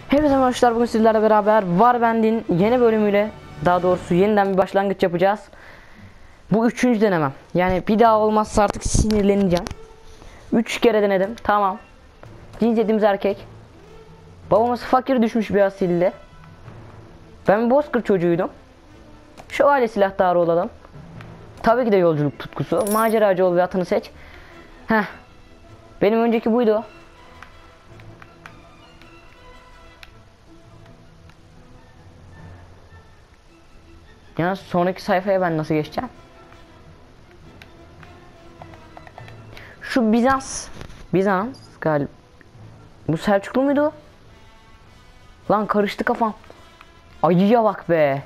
Hepinize arkadaşlar, bugün sizlerle beraber Warband'in yeni bölümüyle, daha doğrusu yeniden bir başlangıç yapacağız. Bu 3. denemem. Yani bir daha olmazsa artık sinirleneceğim. 3 kere denedim. Tamam. Cinsiyetimiz erkek. Babamız fakir düşmüş bir asilde. Ben bozkır çocuğuydum. Şövalye silahtarı olalım. Tabii ki de yolculuk tutkusu. Maceracı ol ve atını seç. Heh. Benim önceki buydu. Ya sonraki sayfaya ben nasıl geçeceğim? Şu Bizans galiba. Bu Selçuklu muydu? Lan karıştı kafam. Ayıya bak be.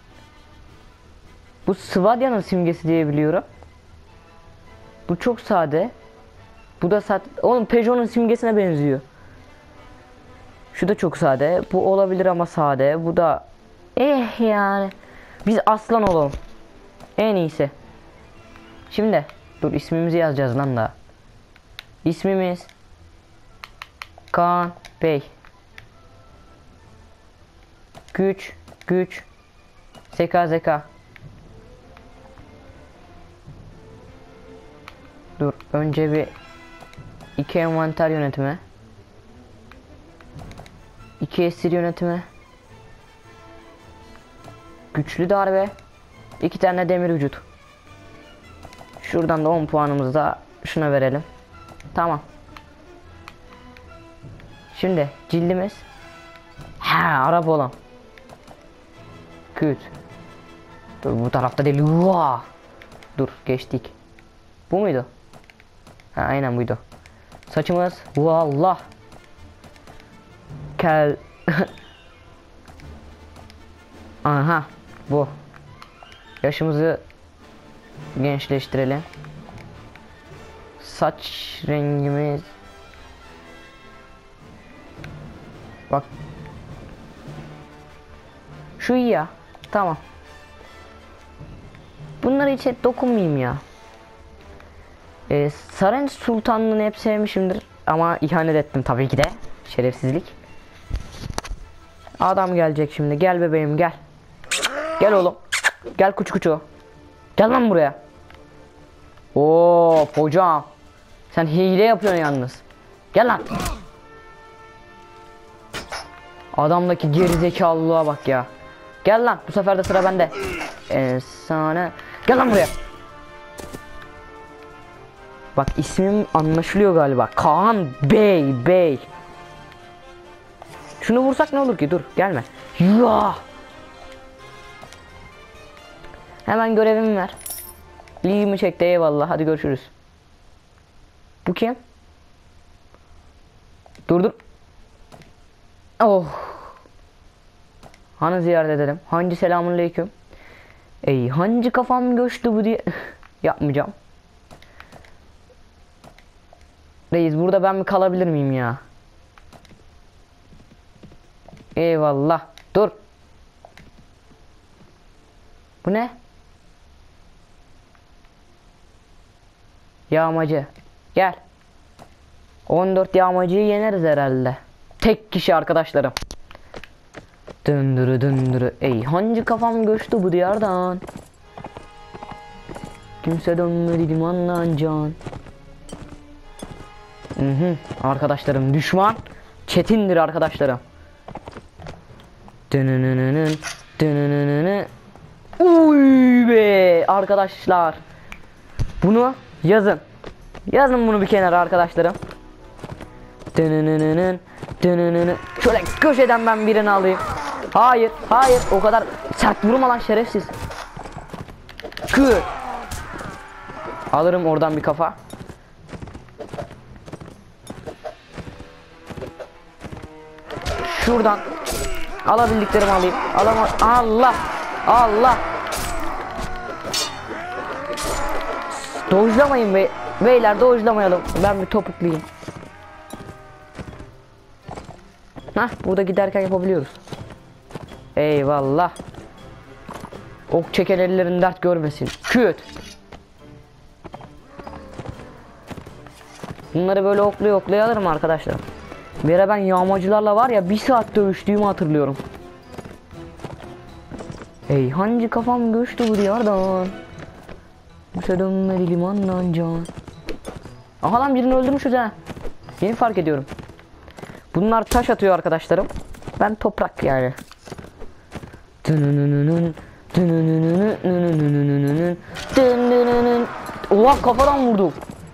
Bu Svadya'nın simgesi diye biliyorum. Bu çok sade. Bu da oğlum Peugeot'un simgesine benziyor. Şu da çok sade. Bu olabilir ama sade. Bu da yani. Biz aslan olalım. En iyisi. Şimdi dur, ismimizi yazacağız lan da. İsmimiz Kaan Bey. Güç zeka. Dur önce bir 2 envanter yönetimi, 2 esir yönetimi, güçlü darbe, 2 tane demir vücut. Şuradan da 10 puanımızı da şuna verelim. Tamam. Şimdi cildimiz Arap olan. Küt. Dur bu tarafta değil. Vaa. Dur geçtik. Bu muydu? Aynen buydu. Saçımız vallah. Kel. Aha bu. Yaşımızı gençleştirelim. Saç rengimiz. Bak. Şu iyi ya. Tamam. Bunları hiç dokunmayayım ya. Sarayın sultanlığını hep sevmişimdir. Ama ihanet ettim tabii ki de. Şerefsizlik. Adam gelecek şimdi. Gel bebeğim gel. Gel oğlum. Gel kuçu. Gel lan buraya. Oo hocam. Sen hile yapıyorsun yalnız. Gel lan. Adamdaki gerizekalılığa bak ya. Gel lan, bu sefer de sıra bende. Sana. Gel lan buraya. Bak ismim anlaşılıyor galiba. Kaan Bey. Şunu vursak ne olur ki? Dur gelme. Ya. Hemen görevimi ver. Ligimi çekti, eyvallah, hadi görüşürüz. Bu kim? Dur. Oh. Hanı ziyaret edelim. Hancı selamünaleyküm. Hancı kafam göçtü bu diye. Yapmayacağım. Reis burada ben mi kalabilir miyim ya? Eyvallah. Dur. Bu ne? Yağmacı. Gel. 14 yağmacıyı yeneriz herhalde. Tek kişi arkadaşlarım. Döndürü. Hancı kafam göçtü bu diyardan. Kimse dönmedi limandan can. Arkadaşlarım düşman çetindir arkadaşlarım. Uy be arkadaşlar. Bunu yazın. Yazın bunu bir kenara arkadaşlarım. Şöyle köşeden ben birini alayım. Hayır o kadar sert vurma lan şerefsiz. Alırım oradan bir kafa. Şuradan alabildiklerimi alayım. Allah. Dojlamayın be. Beyler dojlamayalım. Ben bir topuklayayım. Burada giderken yapabiliyoruz. Eyvallah. Ok çeken ellerin dert görmesin. Küt. Bunları böyle oklaya alırım arkadaşlar. Bir ara ben yağmacılarla var ya 1 saat dövüştüğümü hatırlıyorum. Ey hancı kafam göçtü bu diyardan. Bize dönmedi limandan can. Aha lan birini öldürmüşüz ha. Yeni fark ediyorum. Bunlar taş atıyor arkadaşlarım. Ben toprak yani. Oha kafadan vurdum.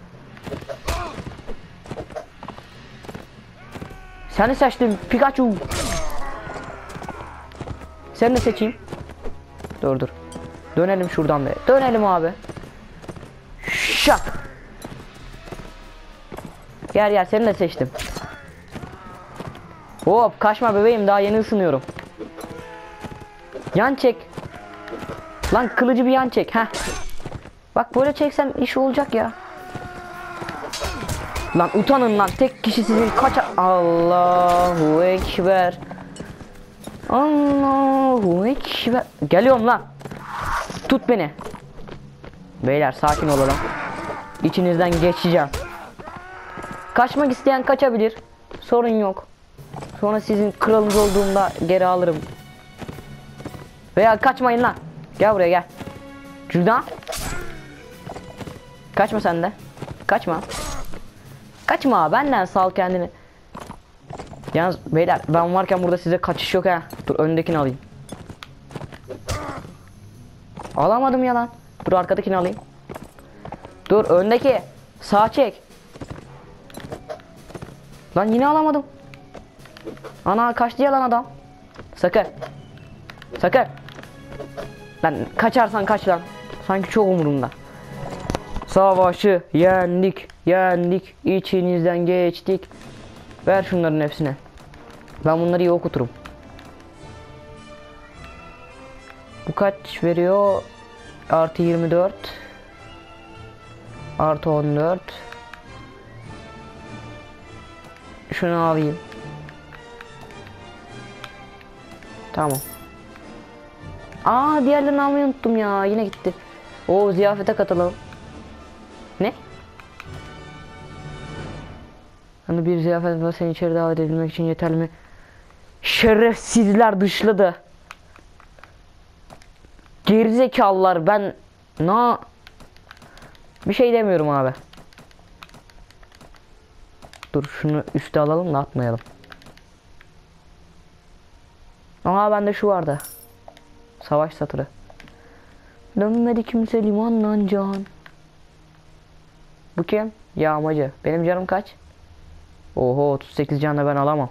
Seni seçtim Pikachu. Seni de seçeyim. Dur. Dönelim şuradan be. Dönelim abi. Şak. Gel seni de seçtim. Hop kaçma bebeğim, daha yeni ısınıyorum. Yan çek. Lan kılıcı bir yan çek. Heh. Bak böyle çeksem iş olacak ya. Lan utanın lan, tek kişi sizin kaç... Allahu Ekber. Allahu Ekber. Geliyorum lan. Tut beni. Beyler sakin olalım. İçinizden geçeceğim. Kaçmak isteyen kaçabilir. Sorun yok. Sonra sizin kralınız olduğumda geri alırım. Veya kaçmayın lan. Gel buraya gel. Cüzdan. Kaçma sen de. Kaçma. Kaçma benden, sal kendini. Yalnız beyler ben varken burada size kaçış yok ha. Dur öndekini alayım. Alamadım ya lan. Dur arkadakini alayım. Dur öndeki. Sağ çek. Lan yine alamadım. Ana kaçtı ya lan adam. Sakın. Sakın. Lan kaçarsan kaç lan. Sanki çok umurumda. Savaşı yendik. Yendik. İçinizden geçtik. Ver şunların hepsine. Ben bunları iyi okuturum. Bu kaç veriyor? Artı 24. Artı 14. Şunu alayım. Tamam. Diğerlerini almayı unuttum ya. Yine gitti. O ziyafete katılalım. Ne? Hani bir ziyafet var, seni içeri davet edilmek için yeterli mi? Şerefsizler dışladı. Gerizekalılar, ben bir şey demiyorum abi. Dur şunu üste alalım da atmayalım. Bende şu vardı. Savaş satırı. Dönmedi kimse limandan can. Bu kim? Yağmacı. Benim canım kaç? Oho 38 canla ben alamam.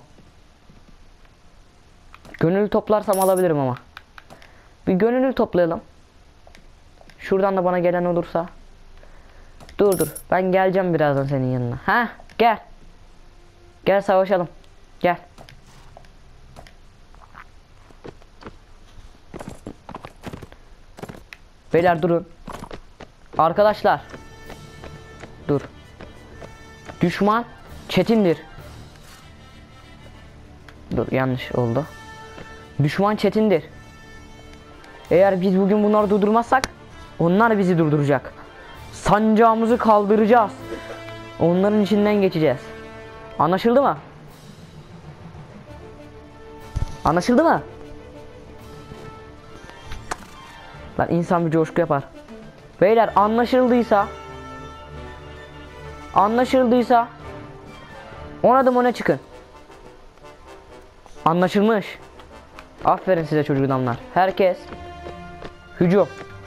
Gönüllü toplarsam alabilirim ama. Bir gönüllü toplayalım. Şuradan da bana gelen olursa. Dur ben geleceğim birazdan senin yanına. Ha gel. Gel savaşalım. Gel. Beyler durun. Arkadaşlar. Dur. Düşman çetindir. Dur yanlış oldu. Düşman çetindir. Eğer biz bugün bunları durdurmazsak onlar bizi durduracak. Sancağımızı kaldıracağız. Onların içinden geçeceğiz. Anlaşıldı mı? Anlaşıldı mı? Lan insan bir coşku yapar. Beyler anlaşıldıysa 10 adım öne çıkın. Anlaşılmış. Aferin size çocuk adamlar. Herkes hücum.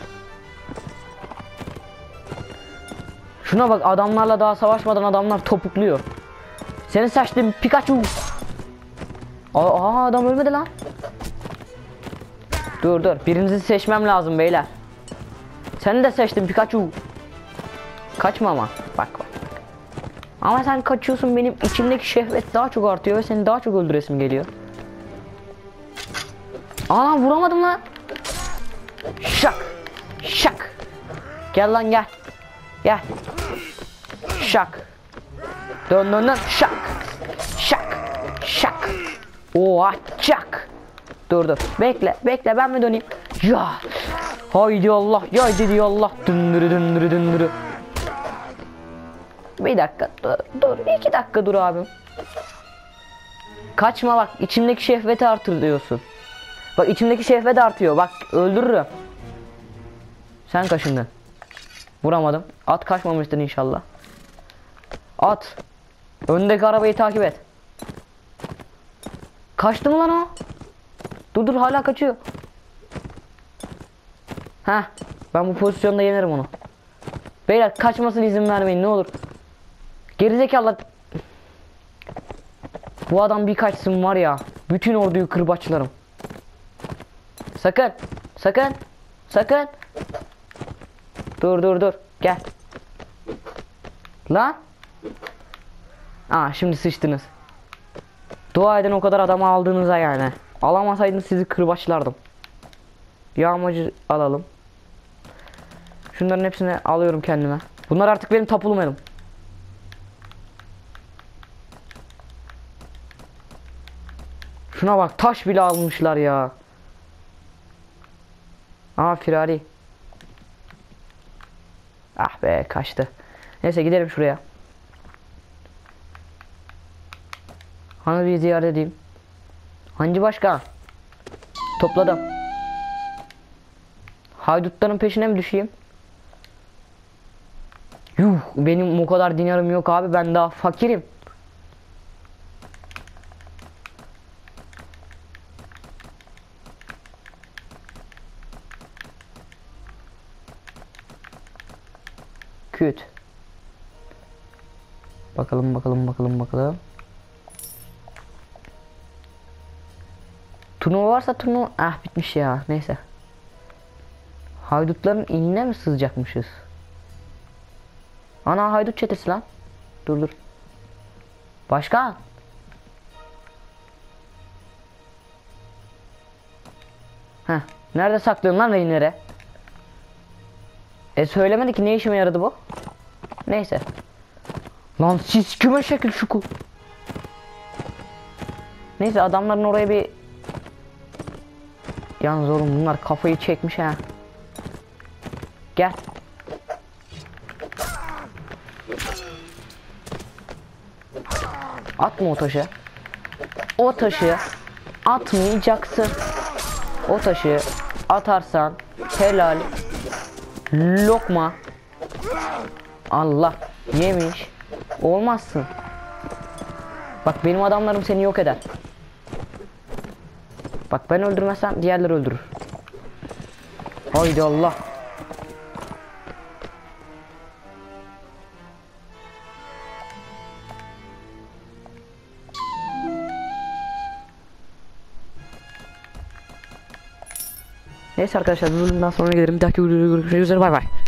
Şuna bak, adamlarla daha savaşmadan adamlar topukluyor. Seni seçtim Pikachu. Adam ölmedi lan. Dur birinizi seçmem lazım beyler. Seni de seçtim Pikachu. Kaçma ama. Bak. Ama sen kaçıyorsun, benim içimdeki şehvet daha çok artıyor ve seni daha çok öldüresim geliyor. Vuramadım lan. Şak. Gel lan gel. Gel. Şak. Dön. Şak. Oha çak. Dur. Bekle ben mi döneyim? Ya. Haydi Allah. Haydi Allah. Döndürü. Bir dakika dur. 2 dakika dur abim. Kaçma bak, içimdeki şehveti artır diyorsun. Bak içimdeki şehvet artıyor. Bak öldürürüm. Sen kaşındın. Vuramadım. At kaçmamıştır inşallah. At. Öndeki arabayı takip et. Kaçtı mı lan o? Dur hala kaçıyor. Heh. Ben bu pozisyonda yenerim onu. Beyler kaçmasına izin vermeyin ne olur. Gerizekalı. Bu adam bir kaçsın var ya. Bütün orduyu kırbaçlarım. Sakın. Sakın. Sakın. Dur. Gel. Lan. Aa şimdi sıçtınız. Dua edin o kadar adamı aldığınıza yani. Alamasaydınız sizi kırbaçlardım. Yağmacı alalım. Şunların hepsini alıyorum kendime. Bunlar artık benim tapulum elim. Şuna bak taş bile almışlar ya. Aa firari. Ah be kaçtı. Neyse gidelim şuraya. Hani bir ziyaret edeyim. Hancı başkan. Topladım. Haydutların peşine mi düşeyim? Yuh benim o kadar dinarım yok abi, ben daha fakirim. Küt. Bakalım. Turnuva varsa turnuva... Ah bitmiş ya, neyse. Haydutların inine mi sızacakmışız? Ana haydut çetesi lan. Dur. Başkan. Heh. Nerede saklıyorsun lan rehinleri? Söylemedi ki ne işime yaradı bu? Neyse. Lan siz küme şekil şuku. Neyse adamların oraya bir... Yalnız oğlum bunlar kafayı çekmiş ha. Gel. Atma o taşı. O taşı atmayacaksın. O taşı atarsan helal lokma. Allah yemiş. Olmazsın. Bak benim adamlarım seni yok eder. Bak ben öldürmezsem diğerleri öldürür. Haydi Allah. Neyse arkadaşlar bu bölümden sonra gelirim. Bir dahaki videoda görüşmek üzere, bay bay.